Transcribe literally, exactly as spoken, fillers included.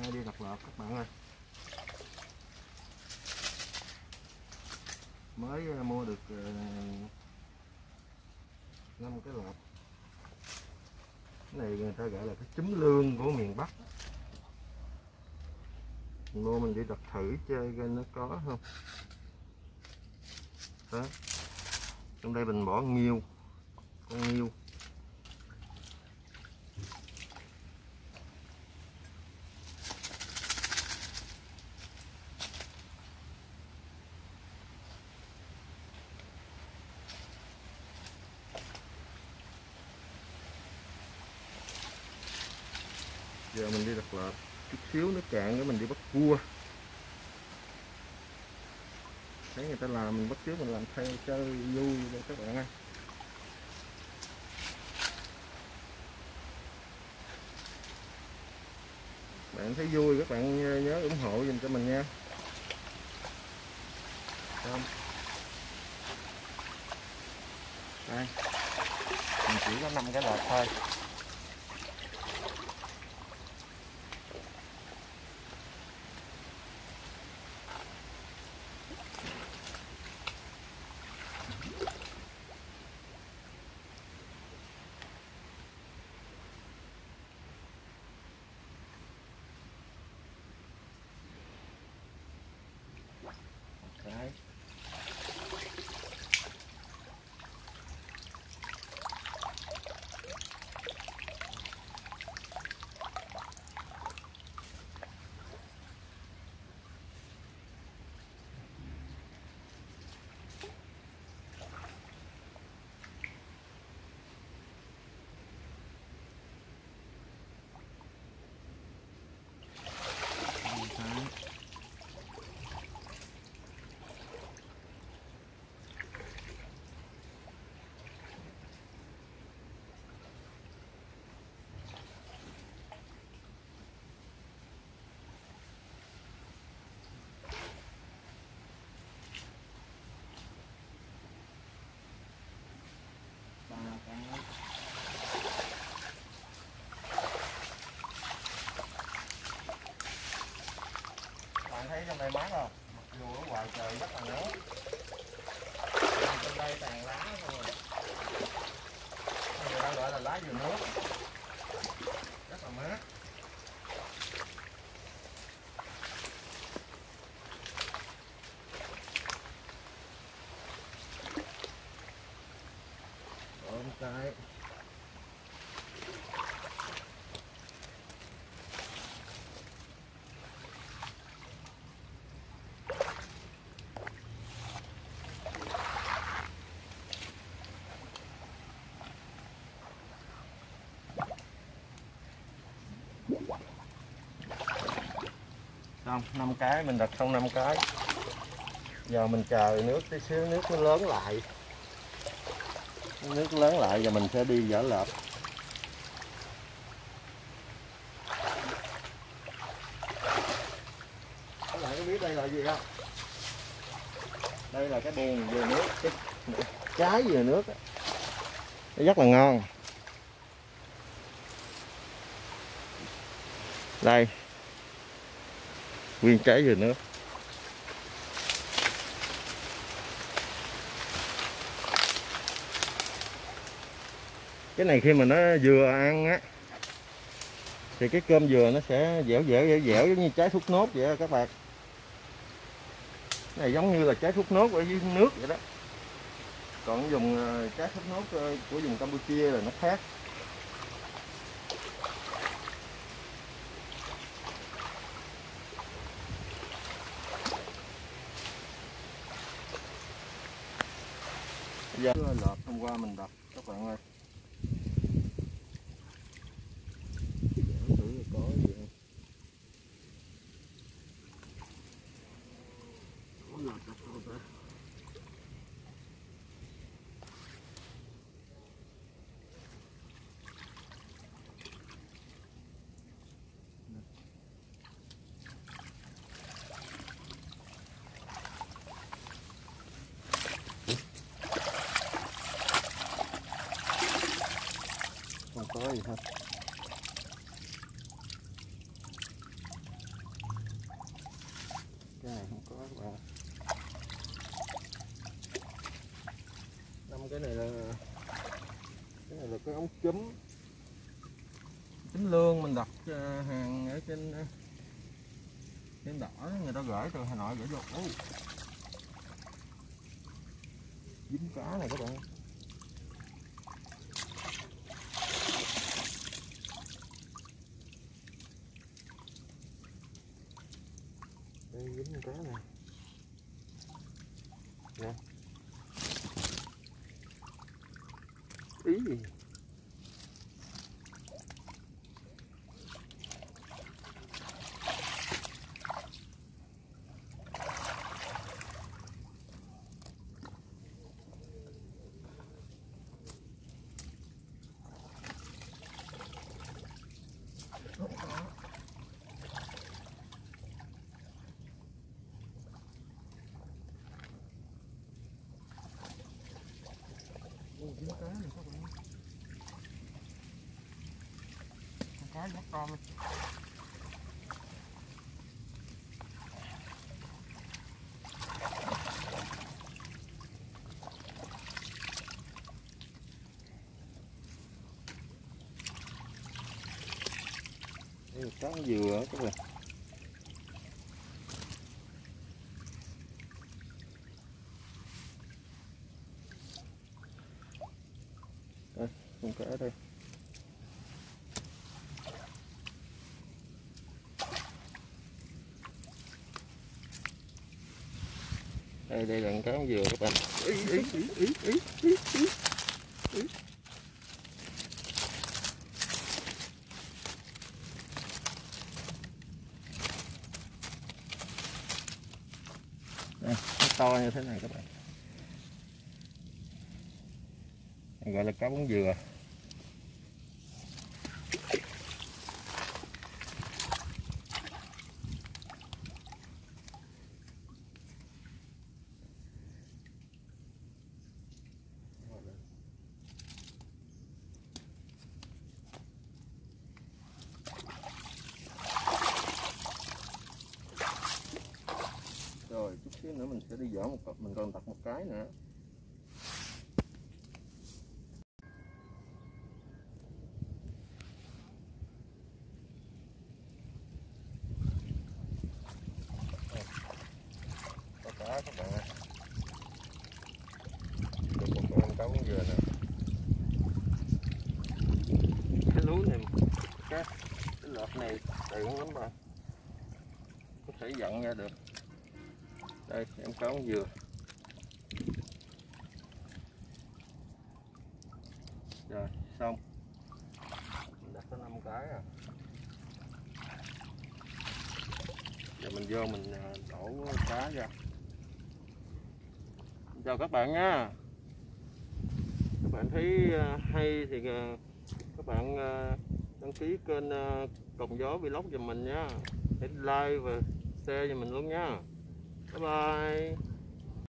nay đi độc lập các bạn ơi. Mới mua được năm cái lọt. Cái này người ta gọi là cái trứng lương của miền Bắc. Mình mua mình đi đập thử chơi coi nó có không. Đó. Trong đây mình bỏ nghêu, con nghêu. Giờ mình đi đập lợp, chút xíu nó cạn cái mình đi bắt cua. Thấy người ta làm mình bắt chước mình làm theo chơi vui đây các bạn ơi. Bạn thấy vui các bạn nhớ ủng hộ dùm cho mình nha. Không. Đây. Mình chỉ có năm cái lọt thôi. Đấy. Bạn thấy trong đây mát không? Mặc dù ở ngoài trời rất là nóng. Trong đây tàn lá thôi. Người ta gọi là lá dừa nước. Rất là mát. Ôm cái. Xong năm cái mình đặt xong năm cái. Giờ mình chờ nước tí xíu nước nó lớn lại. Nước lớn lại và mình sẽ đi dỡ lợp. Các bạn có biết đây là gì không? Đây là cái buồng dừa nước, cái trái dừa nước. Nó rất là ngon. Đây. Nguyên trái dừa nước. Cái này khi mà nó vừa ăn á thì cái cơm dừa nó sẽ dẻo dẻo dẻo dẻo giống như trái thốt nốt vậy đó các bạn. Cái này giống như là trái thốt nốt ở dưới nước vậy đó. Còn dùng trái thốt nốt của vùng Campuchia là nó khác. Giờ lợp hôm qua mình đập các bạn ơi. Để thử có gì không. Có lợp đập không ta? Không có gì hết. Cái này không có các bạn. Năm cái này là cái này là cái ống chấm chấm lương mình đặt hàng ở trên trên đỏ, người ta gửi từ Hà Nội gửi vô. Ồ, dính cá này các bạn. Đây dính cá này nè. Ý gì dính cá này các bạn. Con cá rất con luôn. Đây cá dừa các bạn. Đây, con cá đây. Đây đây là con cá dừa các bạn. Ý ý ý ý ý ý ý. Ý. Đây, nó to như thế này các bạn. Này gọi là cá bóng dừa. Rồi chút xíu nữa mình sẽ đi dỡ một cặp, mình còn đặt một cái nữa. Có cá các bạn ơi. Được một con cá bóng dừa nè. Cái lúa này, cái, cái lợp này tiện lắm mà. Có thể dặn ra được. Đây em cá bóng dừa. Rồi xong. Mình đặt có năm cái à. Giờ mình vô mình đổ cá ra. Chào các bạn nha. Các bạn thấy hay thì các bạn đăng ký kênh Còng Gió Vlog giùm mình nha. Hãy like và share giùm mình luôn nha. Bye bye.